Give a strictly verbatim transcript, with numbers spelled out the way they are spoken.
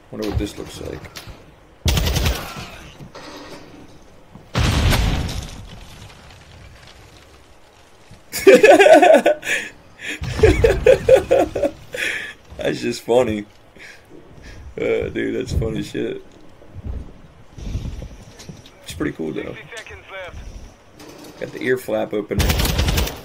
Wonder what this looks like. That's just funny. Uh, dude, that's funny shit. It's pretty cool though. Got the ear flap open.